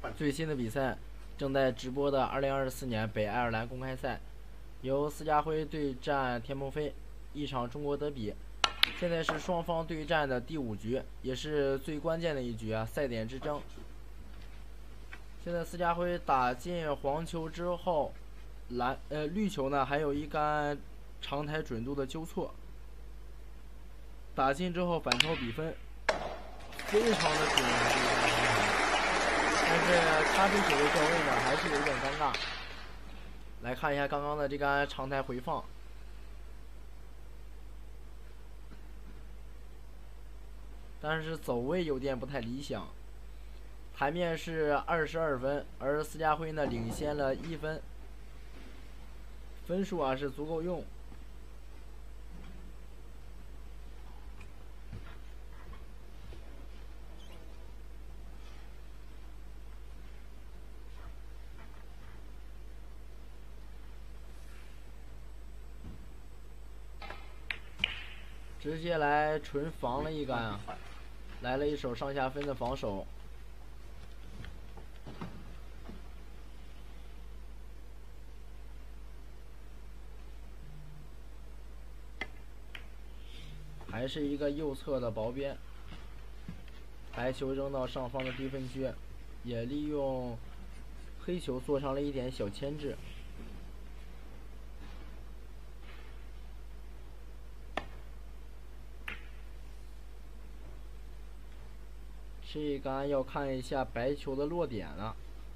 最新的比赛正在直播的2024年北爱尔兰公开赛，由施家辉对战田鹏飞，一场中国德比。现在是双方对战的第5局，也是最关键的一局啊，赛点之争。现在施家辉打进黄球之后，绿球呢还有一杆长台准度的纠错，打进之后反超比分，非常的准。但是咖啡球的掉位呢还是有点尴尬。来看一下刚刚的这杆长台回放。但是走位有点不太理想，台面是22分，而施家辉呢领先了1分，分数啊是足够用。直接来纯防了一杆啊，来了一手上下分的防守。还是一个右侧的薄边，白球扔到上方的低分区，也利用黑球做上了一点小牵制。这一杆要看一下白球的落点了。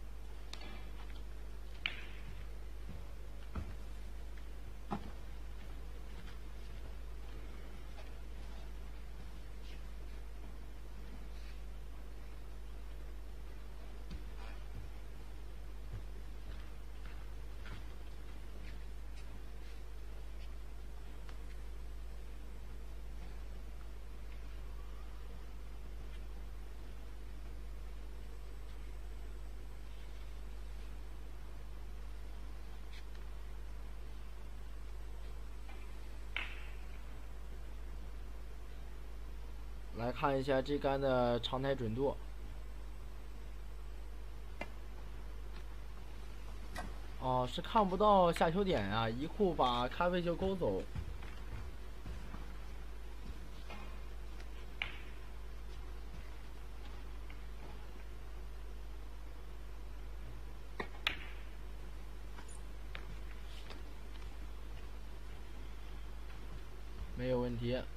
来看一下这杆的长台准度。哦，是看不到下球点啊，一库把咖啡球勾走。没有问题。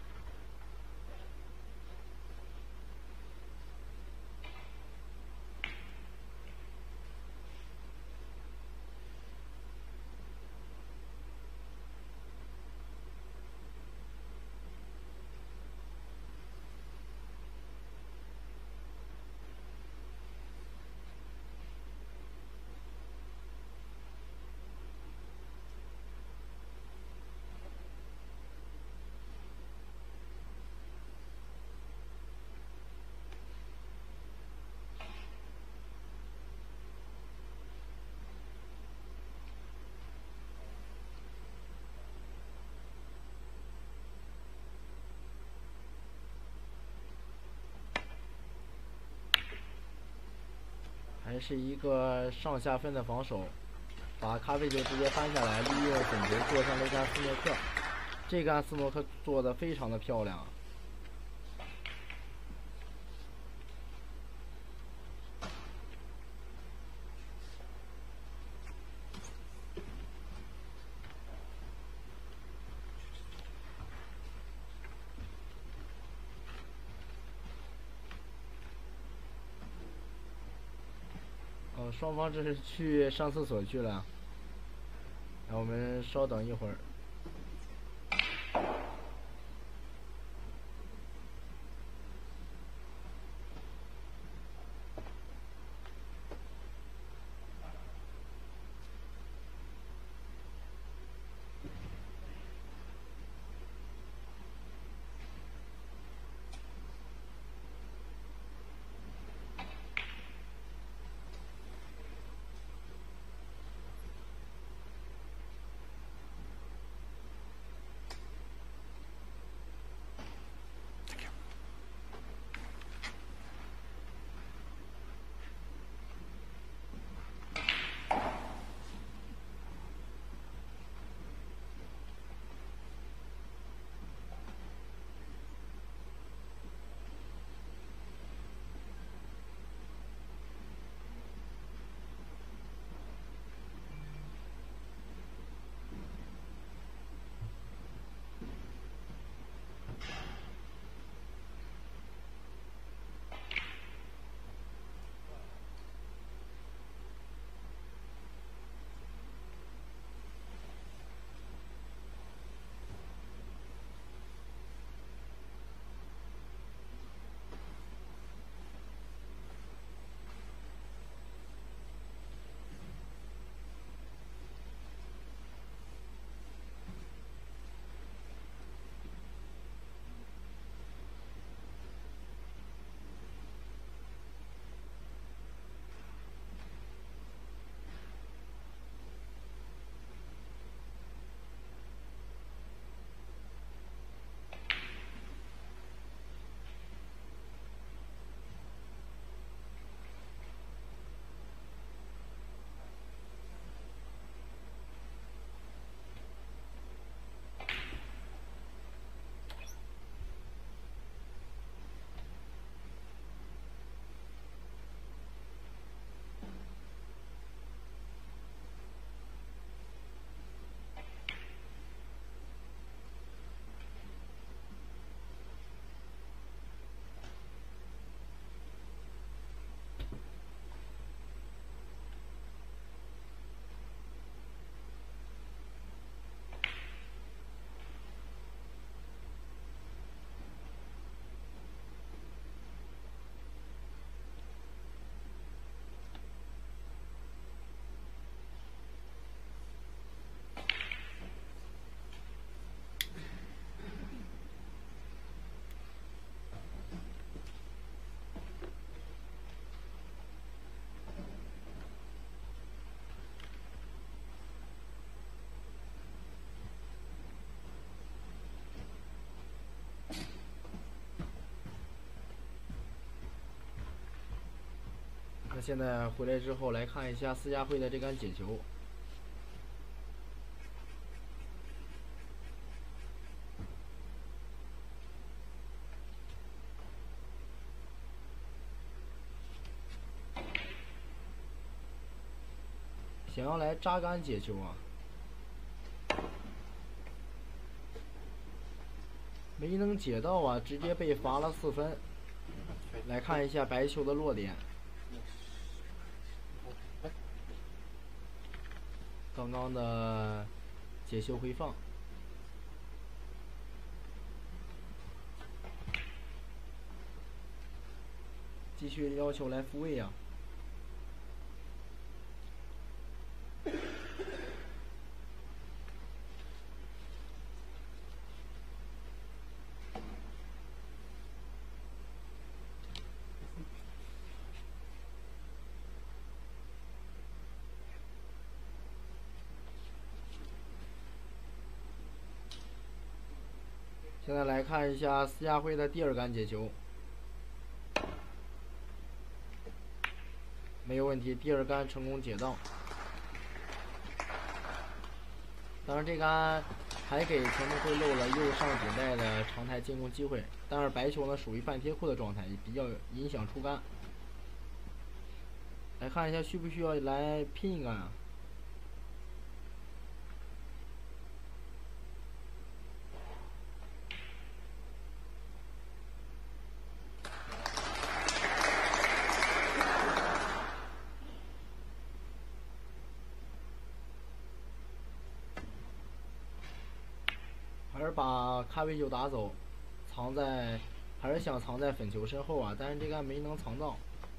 还是一个上下分的防守，把咖啡球直接翻下来，利用准球做上了一杆斯诺克。这杆斯诺克做的非常的漂亮。双方这是去上厕所去了，让我们稍等一会儿。 那现在回来之后来看一下施家辉的这杆解球。想要来扎杆解球啊，没能解到啊，直接被罚了4分。来看一下白球的落点，刚刚的解球回放，继续要求来复位啊。现在来看一下施家辉的第2杆解球，没有问题，第2杆成功解到。当然，这杆还给田梦辉漏了右上顶带的长台进攻机会，但是白球呢属于半贴库的状态，也比较影响出杆。来看一下需不需要来拼一杆啊？还是把咖啡球打走，还是想藏在粉球身后啊，但是这杆没能藏到。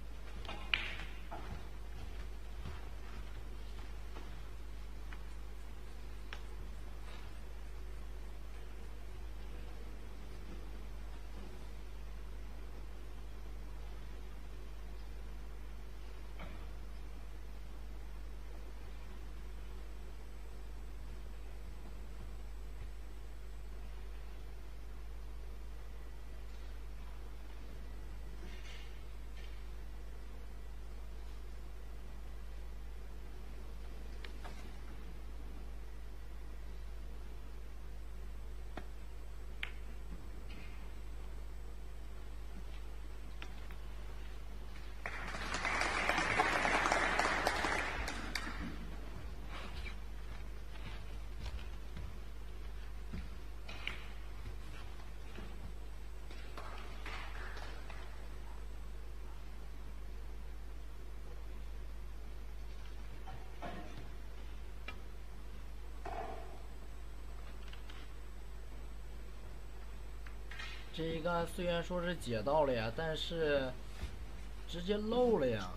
这一杆虽然说是解到了呀，但是直接漏了呀。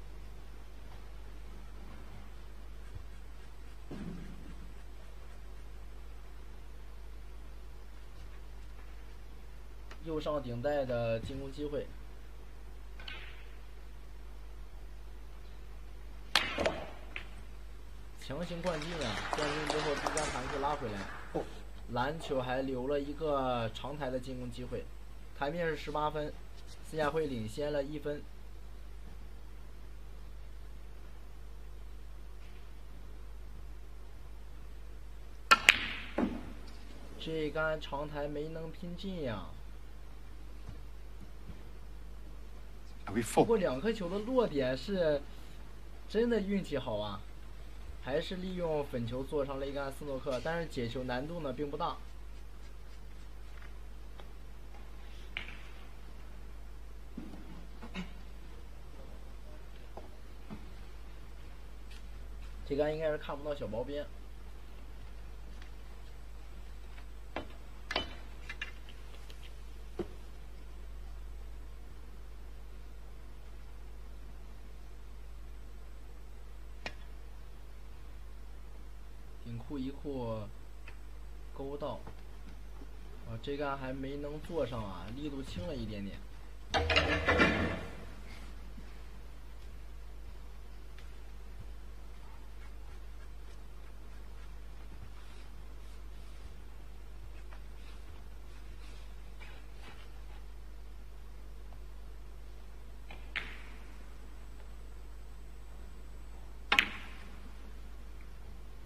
右上顶带的进攻机会，强行灌进啊！灌进之后，第杆盘子拉回来。篮球还留了一个长台的进攻机会，台面是18分，施家辉领先了1分。这杆长台没能拼进呀。不过2颗球的落点是真的运气好啊。还是利用粉球做上了一杆斯诺克，但是解球难度呢并不大。这杆应该是看不到小包边。顶库一库勾到，这杆还没能做上啊，力度轻了一点点。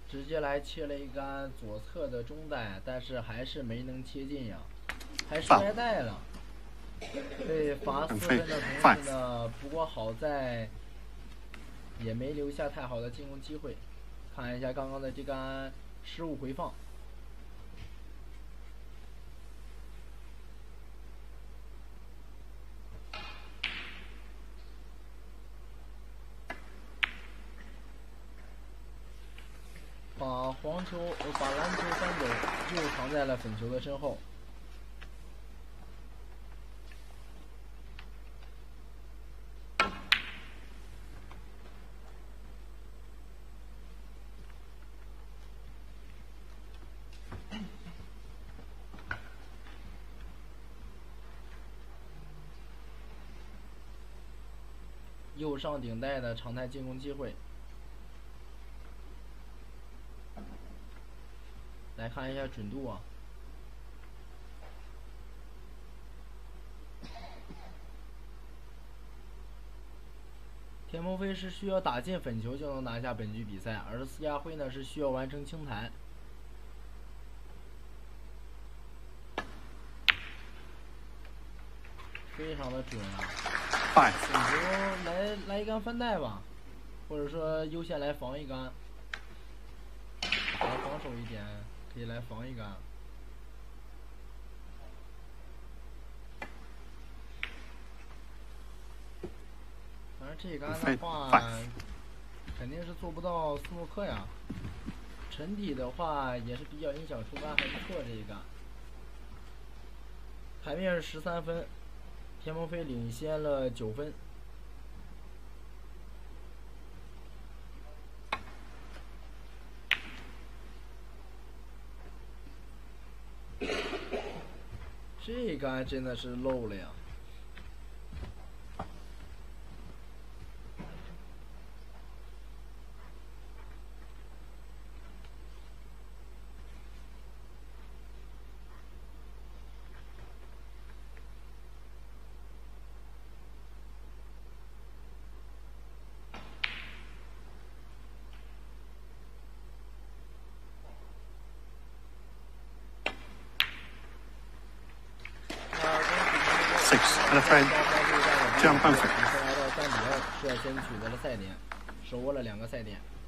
直接来切了一杆左侧的中带，但是还是没能切进呀，还是挨带了。被罚4分的同时呢，不过好在也没留下太好的进攻机会。看一下刚刚的这杆失误回放。把篮球翻走，又藏在了粉球的身后。右上顶带的常态进攻机会。来看一下准度啊。田鹏飞是需要打进粉球就能拿下本局比赛，而施家辉呢是需要完成清弹。非常的准啊！粉球来一杆翻带吧，或者说优先来防一杆，打得防守一点，可以来防一杆。反正这一杆的话，肯定是做不到斯诺克呀。沉底的话也是比较影响出杆，还不错这一杆。牌面是13分。田鹏飞领先了9分。这杆真的是漏了呀！ And a friend, jump over. 来到3比2，率先取得了赛点，手握了2个赛点。